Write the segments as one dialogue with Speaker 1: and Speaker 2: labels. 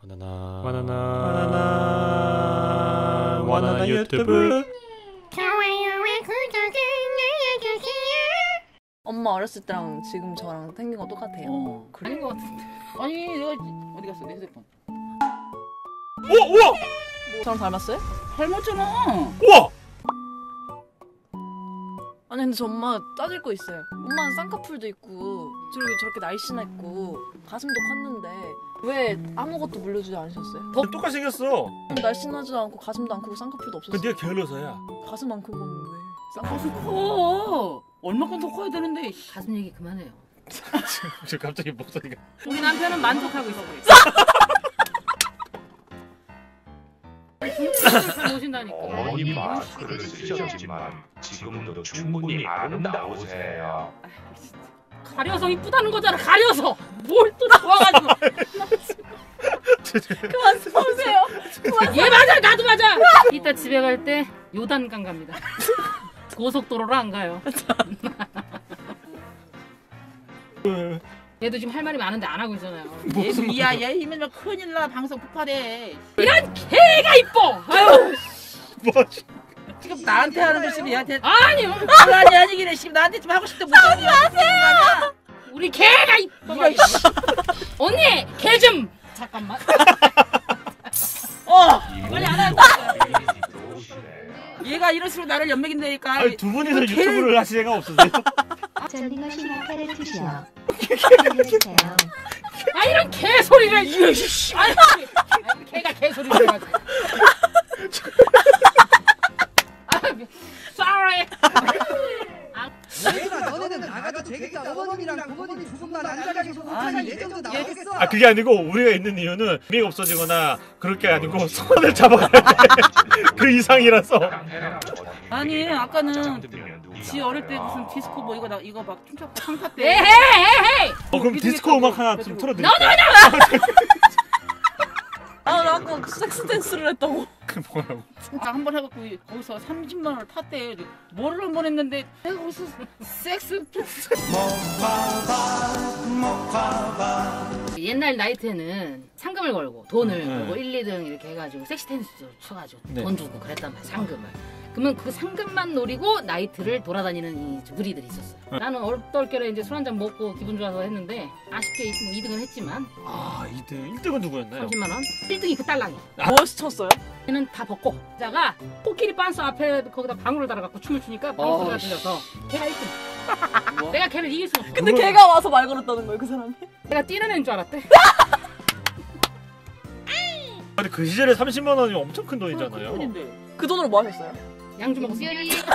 Speaker 1: 바나나 유튜브.
Speaker 2: 좋아요와 구독을 눌러주세요.
Speaker 3: 엄마 어렸을 때랑 지금 저랑 생긴 거 똑같아요.
Speaker 4: 그런 거 같은데. 아니 내가 어디 갔어 내 휴대폰.
Speaker 1: 우와!
Speaker 3: 저랑 닮았어요?
Speaker 4: 닮았잖아.
Speaker 1: 우와!
Speaker 3: 아니 근데 저 엄마 따질 거 있어요. 엄마는 쌍꺼풀도 있고 저렇게 날씬했고 가슴도 컸는데 왜 아무것도 물려주지 않으셨어요? 더
Speaker 1: 똑같이 생겼어.
Speaker 3: 날씬하지도 않고 가슴도 안 크고 쌍꺼풀도
Speaker 1: 그
Speaker 3: 없었어요.
Speaker 1: 네가 게을러서야.
Speaker 3: 가슴 안 크고는 왜?
Speaker 4: 가슴 커. 얼마큼 더 커야 되는데. 가슴 얘기 그만해요.
Speaker 1: 지금 갑자기 목소리가.
Speaker 4: 우리 남편은 만족하고 있어 버렸어. 잘 모신다니까.
Speaker 5: 어머니 마스크를 쓰셨지만 지금도 충분히 아름다우세요.
Speaker 4: 가려서 이쁘다는 거잖아. 가려서. 뭘 또 좋아가지고.
Speaker 3: 그만 보세요.
Speaker 4: 얘 맞아 나도 맞아. 이따 집에 갈 때 요단강 갑니다. 고속도로로 안 가요. 얘도 지금 할 말이 많은데 안 하고 있잖아요. 얘 힘들면 큰일 나. 방송 폭발해. 이런 개가 이뻐. 아유.
Speaker 1: 뭐지?
Speaker 4: 지금 나한테 하는 거 지금 얘한테 아니요. 아니긴 해. 지금 나한테 좀 하고 싶대 못 하지 마세요. 우리 개가 이뻐. 언니 개 좀. 잠깐만. 빨리 안 한다. 얘가 이런 식으로 나를 연맥인다니까.
Speaker 1: 아니, 두 분이서 유튜브를 하실 생각 없으세요?
Speaker 2: 전링어 신화카를 트시오.
Speaker 4: 아 이런 개소리를. 아니 개가 개소리를 해가지고. sorry.
Speaker 6: 얘들아 너네는 나가도 되겠다. 어머님이랑 부모님 두 분만 앉아가지고 못하는 레전드 나오겠어.
Speaker 1: 아 그게 아니고 우리가 있는 이유는 재미가 없어지거나 그럴 게 아니고 손을 잡아가야 돼. 그 이상이라서.
Speaker 4: 아니 아까는 지 어릴 때 무슨 디스코 뭐 이거 막 춤췄고 상타 때. 에헤이.
Speaker 1: 그럼 디스코 음악 하나 좀 틀어드릴게요.
Speaker 3: 아 나 아까 섹스 댄스를 했다고.
Speaker 1: 그 뭐라고?
Speaker 4: 한번 해갖고 거기서 30만 원을 탔대. 뭐를 한 번 했는데 내가 거기서 섹스. 옛날 나이트에는 상금을 걸고 돈을 걸고 1, 2등 이렇게 해가지고 섹시 댄스 쳐가지고 돈 주고 그랬단 말이야. 상금을. 그러면 그 상금만 노리고 나이트를 돌아다니는 이 무리들이 있었어요. 나는 얼떨결에 이제 술 한잔 먹고 기분 좋아서 했는데 아쉽게 뭐 2등은 했지만.
Speaker 1: 아 2등. 1등은 누구였나요?
Speaker 4: 30만 원. 1등이 그 딸랑이.
Speaker 3: 뭐 시쳤어요?
Speaker 4: 얘는 다 벗고 자가 코끼리 빤스 앞에 거기다 방울을 달아갖고 춤을 추니까 방울소리가 들려서 걔가 1등. 내가 걔를 이길 수는 없어.
Speaker 3: 근데 걔가 와서 말 걸었다는 거예요 그 사람이?
Speaker 4: 내가 뛰는 애인 줄 알았대.
Speaker 1: 근데 그 시절에 30만 원이 엄청 큰 돈이잖아요.
Speaker 3: 그 돈으로 뭐 하셨어요?
Speaker 4: 양주 먹었어요.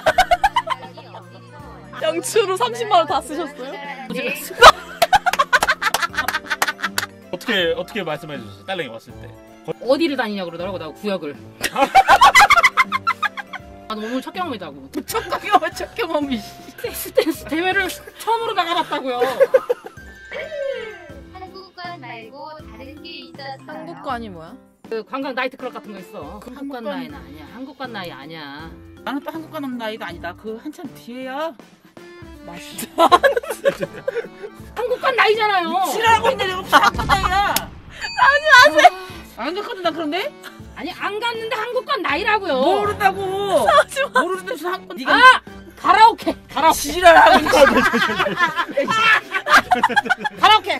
Speaker 3: 양주로 30만 원 다 쓰셨어요?
Speaker 1: 어떻게 말씀해 주셨어요? 딸랑이 왔을 때.
Speaker 4: 어디를 다니냐 그러더라고. 나 구역을. 아, 오늘 첫 경험이다고. 첫 경험이. 댄스 대회를 처음으로 나가봤다고요.
Speaker 2: 한국관 말고 다른 게 있었어요.
Speaker 3: 한국관이 뭐야?
Speaker 4: 그 관광 나이트클럽 같은 거 있어. 그 한국관 나이는 아니야. 한국관 나이 아니야. 나는 또 한국관 나이가 아니다. 그 한참 뒤에야. 맛있다. 한국관 나이잖아요. 싫어하고 있는데 내가 한국관 나이야. 아니 안 갔거든 나 그런데? 아니 안 갔는데 한국관 나이라고요. 모른다고. 모르는데 무슨 한국관. 네가 아 가라오케. 지랄하고 있어. 가라오케.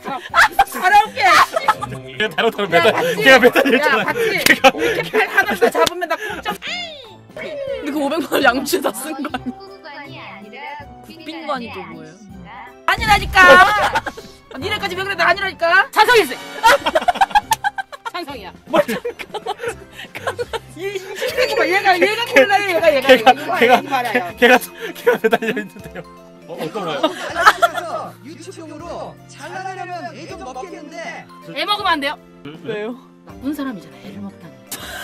Speaker 1: 걔가 다루다루 매달. 걔가 매달 했잖아.
Speaker 4: 걔가 이렇게 팔 하나씩 잡으면 나 꼼짝.
Speaker 3: 근데 그 500만 원 양주에 다 쓴 거 아니야?
Speaker 2: 한국관이 아니라
Speaker 3: 국빈관이 또 뭐예요?
Speaker 4: 아니라니까. 니네까지 왜 그래? 나 아니라니까. 찬성했어. 찬성이야. 뭘 얘가 골라요.
Speaker 1: 걔가 매달려 있는데요. 어떤가요?
Speaker 6: 앉아서 유튜브용으로 잘 나가려면 애 좀 먹겠는데.
Speaker 4: 애 먹으면 안 돼요.
Speaker 3: 왜요?
Speaker 4: 나쁜 사람이잖아. 애를 먹다니.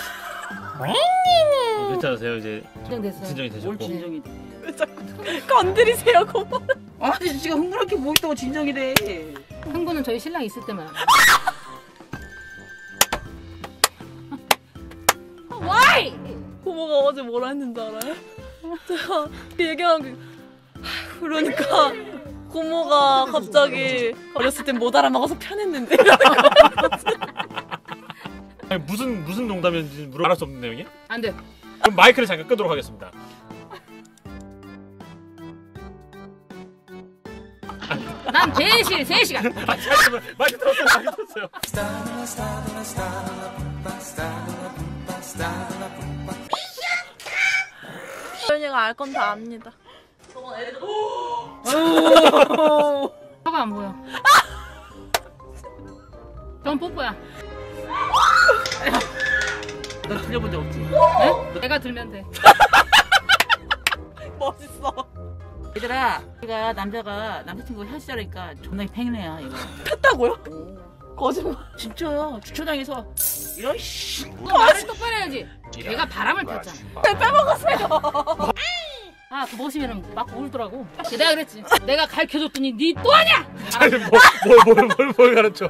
Speaker 1: 괜찮으세요 이제?
Speaker 4: 진정됐어.
Speaker 1: 진정이 되셨고.
Speaker 4: 뭘 진정이 돼?
Speaker 3: 왜 자꾸 건드리세요 고모?
Speaker 4: 아니 지금 흥분하게 뭐 있다고 진정이 돼. 흥분은 저희 신랑 있을 때만. Why?
Speaker 3: 고모가 어제 뭐라 했는지 알아요? 제가 얘기한 게 그러니까 고모가 갑자기 어렸을 땐 못 알아먹어서 편했는데
Speaker 1: 아니, 무슨 농담인지 말할 수 없는 내용이야?
Speaker 4: 안 돼.
Speaker 1: 그럼 마이크를 잠깐 끄도록 하겠습니다.
Speaker 4: 난 대실 3시간.
Speaker 1: 마이크 들었어요.
Speaker 3: 소연이가 알 건 다 압니다.
Speaker 4: 혀가 안 보여. 전 뽀뽀야.
Speaker 7: 넌 들려본 적 없지?
Speaker 4: 네? 내가 들면 돼.
Speaker 3: 멋있어.
Speaker 7: 얘들아, 우리가 남자친구 헤어지자니까 존나 팽이네야 이거.
Speaker 3: 폈다고요? 거짓말.
Speaker 7: 진짜요? 주차장에서 이런 씨.
Speaker 4: 너 말을 똑바로 해야지. 걔가 바람을 폈잖아.
Speaker 3: 빼먹었어요.
Speaker 4: 아, 그 모시면은 막 울더라고. 내가 그랬지. 내가 가르쳐줬더니 니 또 하냐?
Speaker 1: 아니 뭘 가르쳐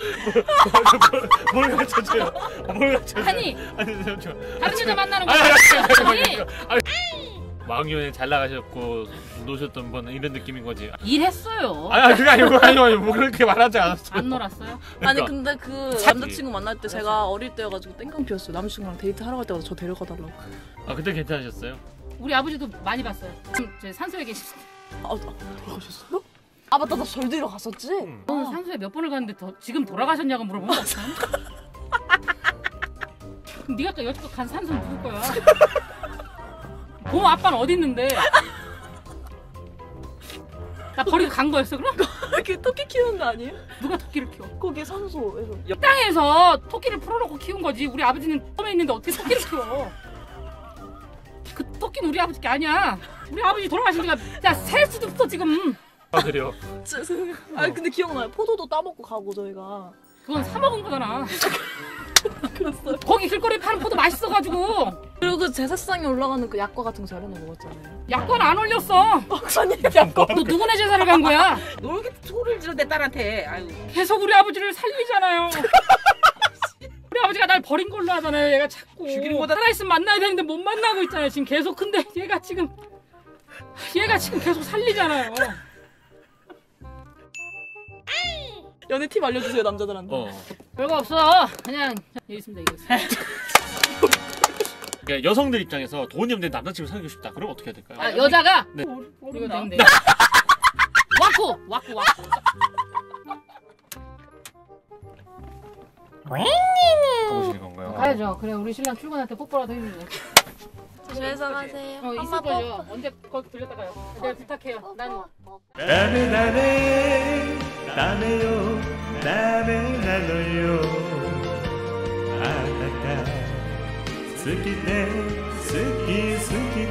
Speaker 1: 뭘 가르쳐줘요? 뭘 가르쳐줘요?
Speaker 4: 아니,
Speaker 1: 잠시만.
Speaker 4: 다른 여자 만나는 거
Speaker 1: 아니 망년에 잘 나가셨고 노셨던 분 이런 느낌인 거지.
Speaker 4: 일했어요.
Speaker 1: 아니 그게 아니고 뭐 그렇게 말하지 않았어.
Speaker 4: 안 놀았어요?
Speaker 3: 아니 근데 그 남자친구 만날 때 제가 어릴 때여가지고 땡깡 피웠어요. 남자친구랑 데이트 하러 갈 때마다 저 데려가달라고.
Speaker 1: 아 그때 괜찮으셨어요?
Speaker 4: 우리 아버지도 많이 봤어요. 지금 저 산소에 계시죠.
Speaker 3: 데려가셨어요? 아 맞다, 나 절 데려갔었지?
Speaker 4: 오늘 산소에 몇 번을 갔는데 지금 돌아가셨냐고 물어보면 어떡하나? 그럼 네가 또 여태껏 간 산소는 누굴 거야? 뭐 아빠는 어디 있는데? 나 버리고 간 거였어 그럼?
Speaker 3: 이렇게 토끼 키우는 거 아니에요?
Speaker 4: 누가 토끼를 키워?
Speaker 3: 거기 산소에서.
Speaker 4: 땅에서 토끼를 풀어놓고 키운 거지. 우리 아버지는 섬에 있는데 어떻게 토끼를 키워? 그 토끼는 우리 아버지 게 아니야. 우리 아버지 돌아가신 지가 셀 수도 없어 지금.
Speaker 1: 아 그래요?
Speaker 3: 죄송해요. 아니 근데 기억나요. 포도도 따먹고 가고 저희가.
Speaker 4: 그건 사 먹은 거잖아.
Speaker 3: 그랬어요.
Speaker 4: 거기 길거리에 파는 포도 맛있어가지고.
Speaker 3: 그리고 그 제사상에 올라가는 그 약과 같은 거 저렴해 먹었잖아요.
Speaker 4: 약과는 안 올렸어.
Speaker 3: 박사님 약과.
Speaker 4: 너 누구네 제사를 간 거야?
Speaker 7: 너 이렇게 소리를 지르 내 딸한테. 아유.
Speaker 4: 계속 우리 아버지를 살리잖아요. 우리 아버지가 날 버린 걸로 하잖아요. 얘가 자꾸
Speaker 7: 죽이는 거다.
Speaker 4: 살아있으면 만나야 되는데 못 만나고 있잖아요. 지금 계속. 근데 얘가 지금 계속 살리잖아요.
Speaker 3: 연애 팁 알려주세요 남자들한테.
Speaker 4: 별거 없어. 그냥 여기 있습니다. 이거 있습니다.
Speaker 1: 그러니까 여성들 입장에서 돈이 없는데 남자친구 사귀고 싶다. 그럼 어떻게 해야 될까요?
Speaker 4: 아, 여자가
Speaker 1: 네.
Speaker 4: 이거 되면 돼. 와꾸.
Speaker 1: 가보시는 건가요?
Speaker 4: 가야죠. 그래 우리 신랑 출근할 때 뽀뽀라도 해주고.
Speaker 3: 조심해서 가세요.
Speaker 4: 있을 거죠. 언제 거기 들렸다 가요. 내가 부탁해요. 난
Speaker 8: 다음에 다음에요 다음에 나눠요 아따까好きで好き